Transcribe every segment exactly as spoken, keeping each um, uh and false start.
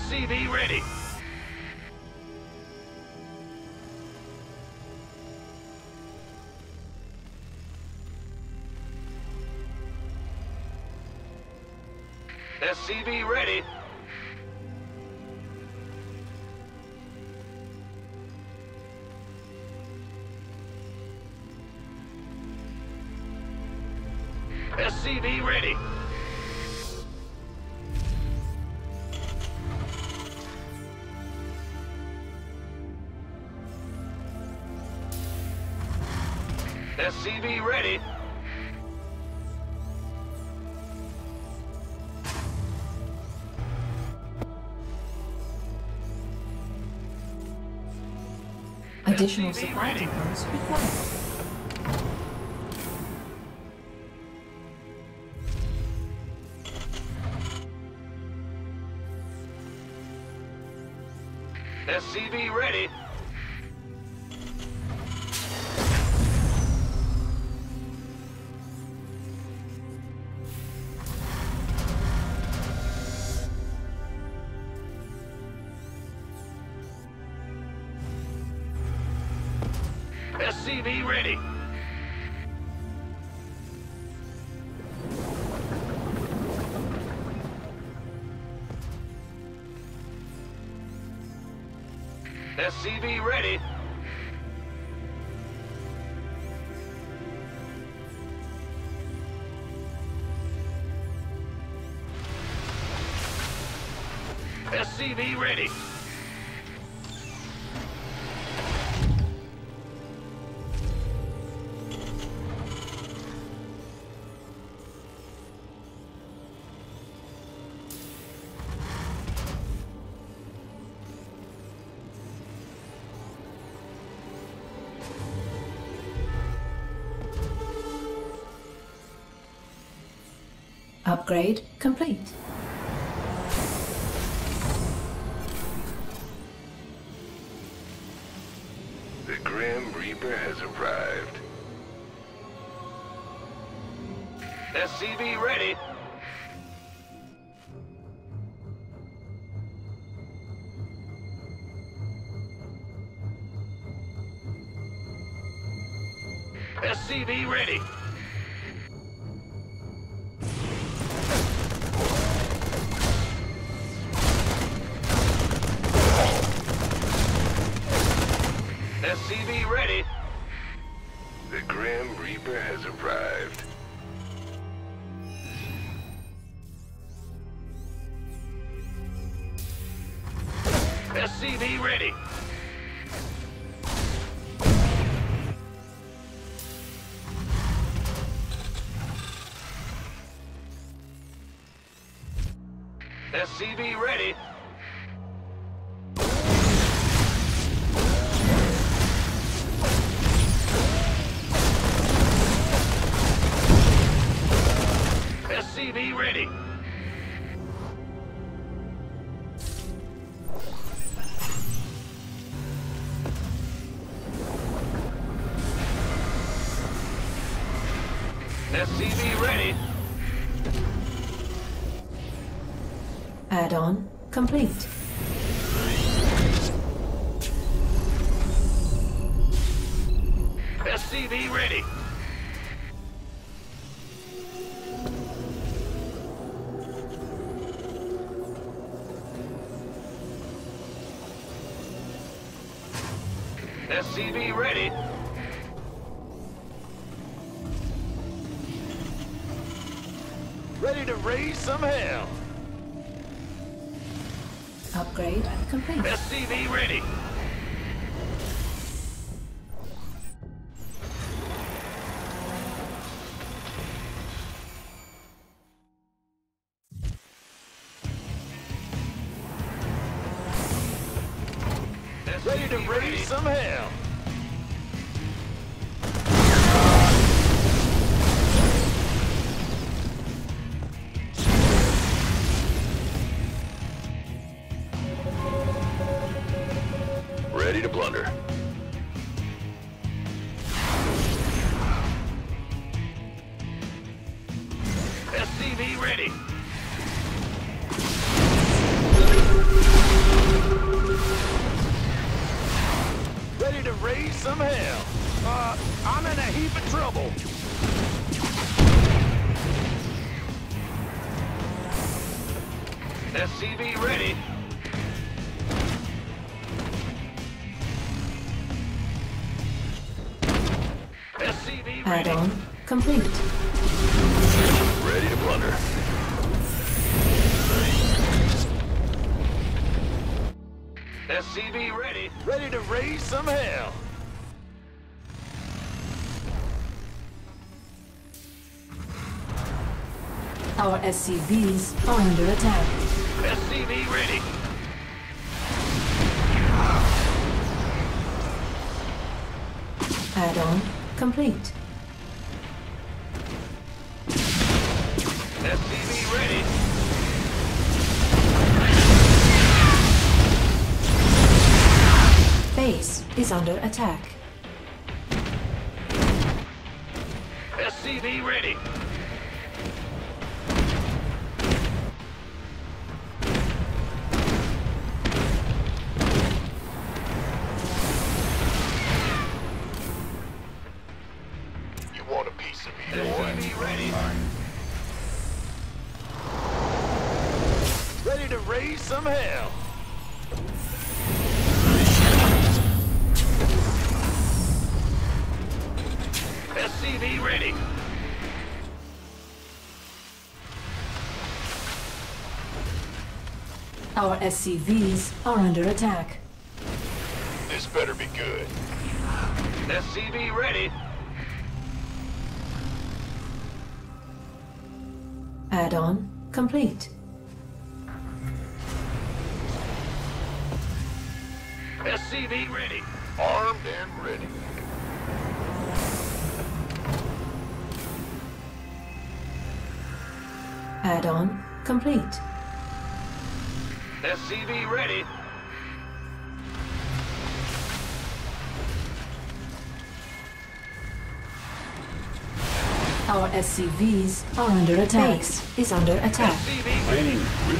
C V ready. S C V ready. S C V ready. S C V ready. Additional supply depots required. S C V ready. S C V ready. S C V ready. S C V ready. Upgrade complete. The Grim Reaper has arrived. S C V ready. S C V ready. S C V ready. The Grim Reaper has arrived. S C V ready. S C V ready. S C V ready. S C V ready. Add-on complete. S C V ready. S C V ready. Ready to raise some hell. Upgrade complete. S C V ready. Ready to raise some hell. Ready to plunder. S C V ready. some hell. Uh, I'm in a heap of trouble. S C V ready. S C V ready. Add-on complete. Ready to plunder. S C V ready. Ready to raise some hell. Our S C Vs are under attack. S C V ready. Add-on complete. S C V ready. Base is under attack. S C V ready. You want a piece of me, S boy? C V ready. Ready to raise some hell. S C V ready. Our S C Vs are under attack. This better be good. S C V ready. Add-on complete. S C V ready. Armed and ready. Add-on complete. S C V ready. Our S C Vs are under attack. Base is under attack. S C V ready.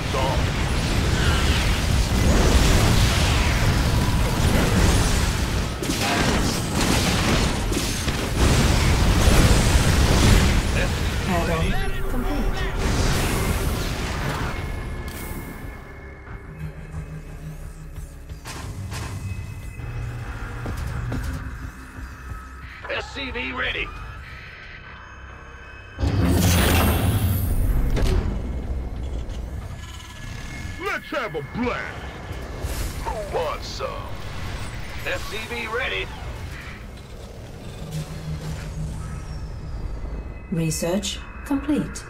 Add-on complete. S C V ready. Let's have a blast. Who wants some? S C V ready. Research complete.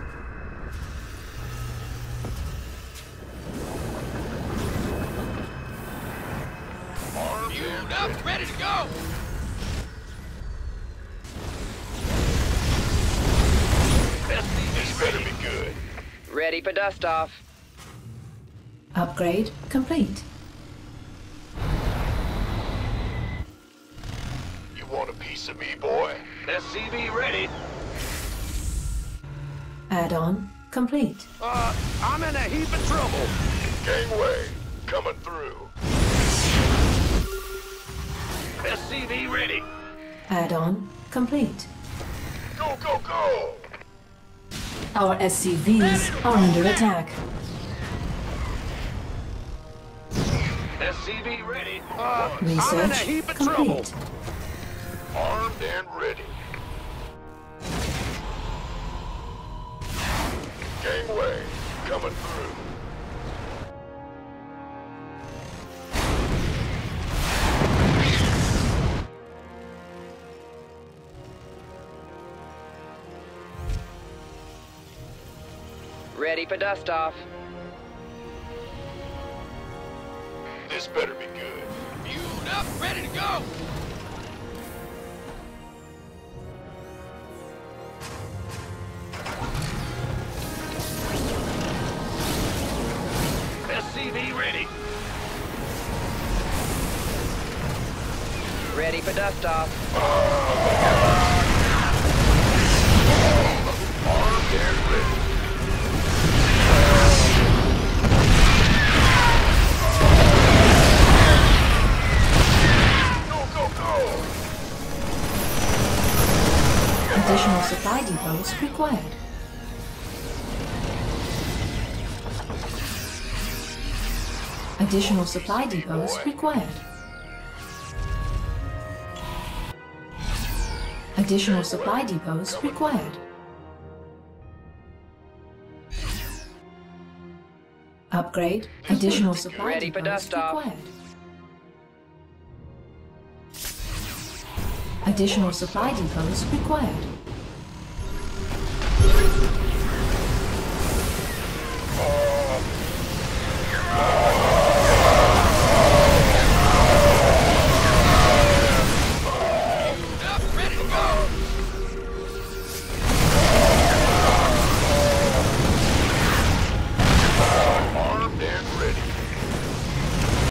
Armed and ready. Ready to go. S C V This better ready. be good. Ready for dust off. Upgrade complete. You want a piece of me, boy? S C V ready. Add-on complete. Uh, I'm in a heap of trouble. Gangway, coming through. S C V ready. Add-on complete. Go, go, go! Our S C Vs are under attack. S C V ready. Uh, I'm in a Research heap of trouble. complete. Armed and ready. Gangway, coming through. Ready for dust off. This better be good. Fueled up, ready to go. S C V ready. Ready for dust off. Armed and ready. Go, go, go! depots required. Additional supply depots required. Additional supply depots required. Upgrade. Additional supply Ready for depots dust off. required. Additional supply depots required.